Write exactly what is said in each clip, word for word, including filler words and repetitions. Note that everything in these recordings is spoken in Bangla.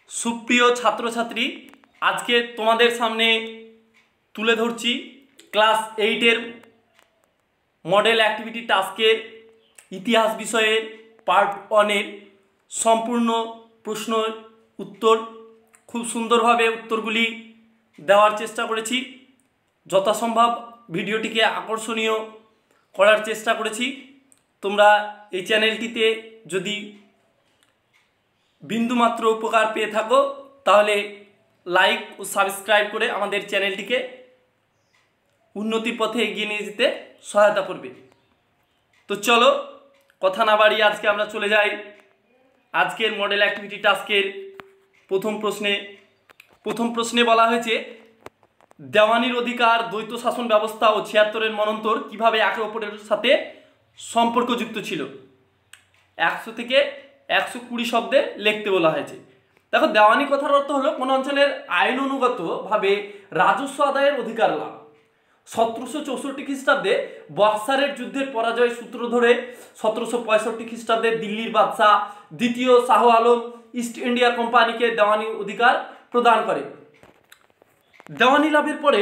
সুপ্রিয় ছাত্রছাত্রী, আজকে তোমাদের সামনে তুলে ধরছি ক্লাস এইটের মডেল অ্যাক্টিভিটি টাস্কের ইতিহাস বিষয়ের পার্ট ওয়ানের সম্পূর্ণ প্রশ্ন উত্তর। খুব সুন্দরভাবে উত্তরগুলি দেওয়ার চেষ্টা করেছি, যথাসম্ভব ভিডিওটিকে আকর্ষণীয় করার চেষ্টা করেছি। তোমরা এই চ্যানেলটিতে যদি বিন্দুমাত্র উপকার পেয়ে থাকো তাহলে লাইক ও সাবস্ক্রাইব করে আমাদের চ্যানেলটিকে উন্নতির পথে এগিয়ে নিয়ে যেতে সহায়তা করবে। তো চলো কথা না বাড়িয়ে আজকে আমরা চলে যাই আজকের মডেল অ্যাক্টিভিটি টাস্কের প্রথম প্রশ্নে। প্রথম প্রশ্নে বলা হয়েছে, দেওয়ানির অধিকার, দ্বৈত শাসন ব্যবস্থা ও ছিয়াত্তরের মনন্তর কিভাবে একে অপরের সাথে সম্পর্কযুক্ত ছিল। একশো থেকে একশো কুড়ি শব্দে লিখতে বলা হয়েছে। দেখো, দেওয়ানি কথার অর্থ হলো কোন অঞ্চলের আইন অনুগতভাবে রাজস্ব আদায়ের অধিকার লাভ। সতেরোশো চৌষট্টি খ্রিস্টাব্দে বক্সারের যুদ্ধের পরাজয় সূত্র ধরে সতেরোশো পঁয়ষট্টি খ্রিস্টাব্দে দিল্লির বাদশাহ দ্বিতীয় শাহ আলম ইস্ট ইন্ডিয়া কোম্পানিকে দেওয়ানি অধিকার প্রদান করে। দেওয়ানি লাভের পরে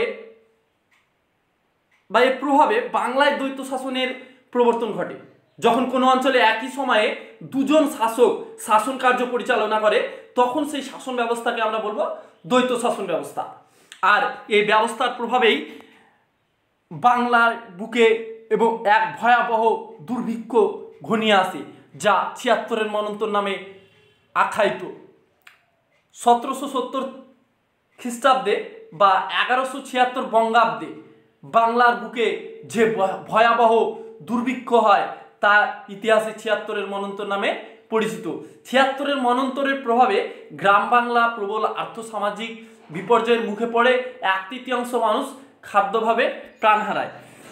বা এর প্রভাবে বাংলায় দ্বৈত শাসনের প্রবর্তন ঘটে। যখন কোনো অঞ্চলে একই সময়ে দুজন শাসক শাসন কার্য পরিচালনা করে তখন সেই শাসন ব্যবস্থাকে আমরা বলবো দ্বৈত শাসন ব্যবস্থা। আর এই ব্যবস্থার প্রভাবেই বাংলার বুকে এবং এক ভয়াবহ দুর্ভিক্ষ ঘনিয়ে আসে, যা ছিয়াত্তরের মনন্তর নামে আখ্যায়িত। সতেরোশো সত্তর খ্রিস্টাব্দে বা এগারোশো ছিয়াত্তর বঙ্গাব্দে বাংলার বুকে যে ভয়াবহ দুর্ভিক্ষ হয় তা ইতিহাসে ছিয়াত্তরের মনন্তর নামে পরিচিত। ছিয়াত্তরের মনন্তরের প্রভাবে গ্রাম বাংলা প্রবল আর্থসামাজিক বিপর্যয়ের মুখে পড়ে, এক তৃতীয়াংশ মানুষ খাদ্যভাবে প্রাণ হারায়।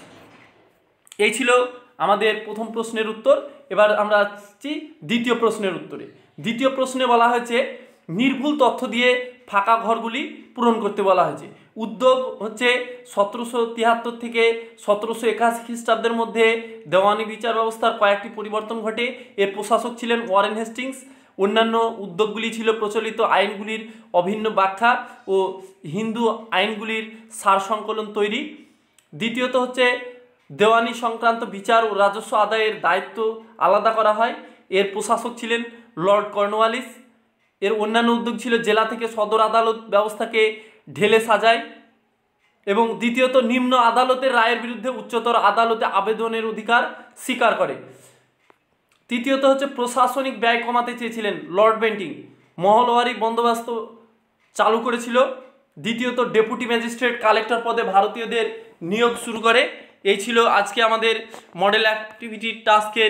এই ছিল আমাদের প্রথম প্রশ্নের উত্তর। এবার আমরা আসছি দ্বিতীয় প্রশ্নের উত্তরে। দ্বিতীয় প্রশ্নে বলা হয়েছে, নির্ভুল তথ্য দিয়ে ফাঁকা ঘরগুলি পূরণ করতে বলা হয়েছে। উদ্যোগ হচ্ছে সতেরোশো তিয়াত্তর থেকে সতেরোশো একাশি খ্রিস্টাব্দের মধ্যে দেওয়ানি বিচার ব্যবস্থার কয়েকটি পরিবর্তন ঘটে। এর প্রশাসক ছিলেন ওয়ারেন হেস্টিংস। অন্যান্য উদ্যোগগুলি ছিল প্রচলিত আইনগুলির অভিন্ন ব্যাখ্যা ও হিন্দু আইনগুলির সার সংকলন তৈরি। দ্বিতীয়ত হচ্ছে দেওয়ানি সংক্রান্ত বিচার ও রাজস্ব আদায়ের দায়িত্ব আলাদা করা হয়। এর প্রশাসক ছিলেন লর্ড কর্নওয়ালিস। এর অন্যান্য উদ্যোগ ছিল জেলা থেকে সদর আদালত ব্যবস্থাকে ঢেলে সাজায়। এবং দ্বিতীয়ত নিম্ন আদালতের রায়ের বিরুদ্ধে উচ্চতর আদালতে আবেদনের অধিকার স্বীকার করে। তৃতীয়ত হচ্ছে প্রশাসনিক ব্যয় কমাতে চেয়েছিলেন লর্ড বেন্টিং। মহলওয়ারি বন্দোবস্ত চালু করেছিল। দ্বিতীয়ত ডেপুটি ম্যাজিস্ট্রেট কালেক্টর পদে ভারতীয়দের নিয়োগ শুরু করে। এই ছিল আজকে আমাদের মডেল অ্যাক্টিভিটি টাস্কের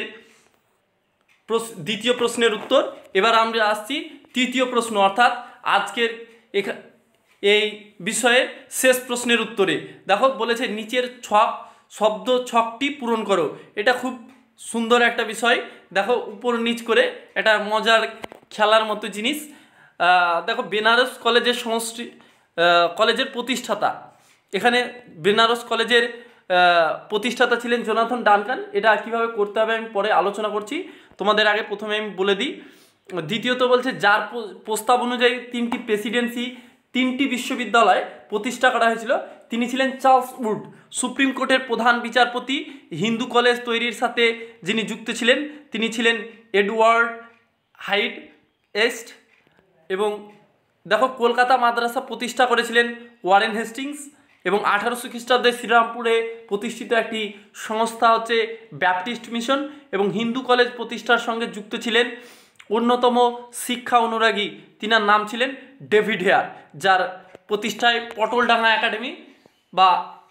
দ্বিতীয় প্রশ্নের উত্তর। এবার আমরা আসছি তৃতীয় প্রশ্ন, অর্থাৎ আজকের এই বিষয়ের শেষ প্রশ্নের উত্তরে। দেখো, বলেছে নিচের ছক শব্দ ছকটি পূরণ করো। এটা খুব সুন্দর একটা বিষয়। দেখো, উপর নিচ করে এটা মজার খেলার মতো জিনিস। দেখো, বেনারস কলেজের সংস্কৃতি কলেজের প্রতিষ্ঠাতা, এখানে বেনারস কলেজের প্রতিষ্ঠাতা ছিলেন জোনাথন ডানকান। এটা কিভাবে করতে হবে আমি পরে আলোচনা করছি, তোমাদের আগে প্রথমে আমি বলে দিই। দ্বিতীয়ত বলছে, যার প্রস্তাব অনুযায়ী তিনটি প্রেসিডেন্সি তিনটি বিশ্ববিদ্যালয় প্রতিষ্ঠা করা হয়েছিল তিনি ছিলেন চার্লস উড। সুপ্রিম কোর্টের প্রধান বিচারপতি হিন্দু কলেজ তৈরির সাথে যিনি যুক্ত ছিলেন তিনি ছিলেন এডওয়ার্ড হাইড এস্ট। এবং দেখো, কলকাতা মাদ্রাসা প্রতিষ্ঠা করেছিলেন ওয়ারেন হেস্টিংস। এবং আঠারোশো খ্রিস্টাব্দে শ্রীরামপুরে প্রতিষ্ঠিত একটি সংস্থা হচ্ছে ব্যাপটিস্ট মিশন। এবং হিন্দু কলেজ প্রতিষ্ঠার সঙ্গে যুক্ত ছিলেন অন্যতম শিক্ষা অনুরাগী, তিনার নাম ছিলেন ডেভিড হেয়ার, যার প্রতিষ্ঠায় পটলডাঙ্গা একাডেমি বা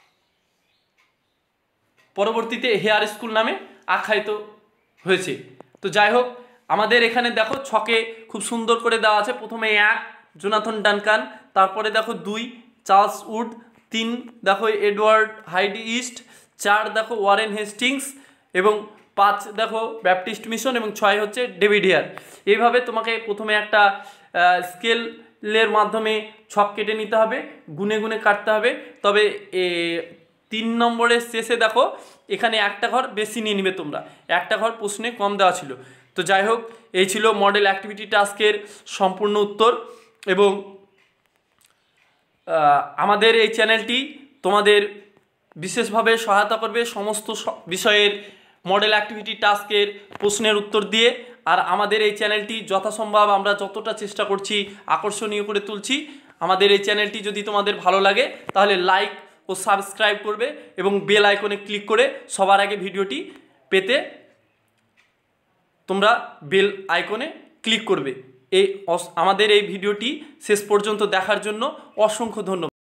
পরবর্তীতে হেয়ার স্কুল নামে আখ্যায়িত হয়েছে। তো যাই হোক, আমাদের এখানে দেখো ছকে খুব সুন্দর করে দেওয়া আছে। প্রথমে এক জোনাথন ডানকান, তারপরে দেখো দুই চার্লস উড, তিন দেখো এডওয়ার্ড হাইড ইস্ট, চার দেখো ওয়ারেন হেস্টিংস, এবং পাঁচ দেখো ব্যাপটিস্ট মিশন, এবং ছয় হচ্ছে ডেভিড হেয়ার। এইভাবে তোমাকে প্রথমে একটা স্কেলের মাধ্যমে ছক কেটে নিতে হবে, গুনে গুনে কাটতে হবে। তবে তিন নম্বরের শেষে দেখো এখানে একটা ঘর বেশি নিয়ে নিবে তোমরা, একটা ঘর প্রশ্নে কম দেওয়া ছিল। তো যাই হোক, এই ছিল মডেল অ্যাক্টিভিটি টাস্কের সম্পূর্ণ উত্তর। এবং আমাদের এই চ্যানেলটি তোমাদের বিশেষভাবে সহায়তা করবে সমস্ত বিষয়ের মডেল অ্যাক্টিভিটি টাস্কের প্রশ্নের উত্তর দিয়ে। আর আমাদের এই চ্যানেলটি যথাসম্ভব আমরা যতটা চেষ্টা করছি আকর্ষণীয় করে তুলছি। আমাদের এই চ্যানেলটি যদি তোমাদের ভালো লাগে তাহলে লাইক ও সাবস্ক্রাইব করবে এবং বেল আইকনে ক্লিক করে সবার আগে ভিডিওটি পেতে তোমরা বেল আইকনে ক্লিক করবে। এই আমাদের এই ভিডিওটি শেষ পর্যন্ত দেখার জন্য অসংখ্য ধন্যবাদ।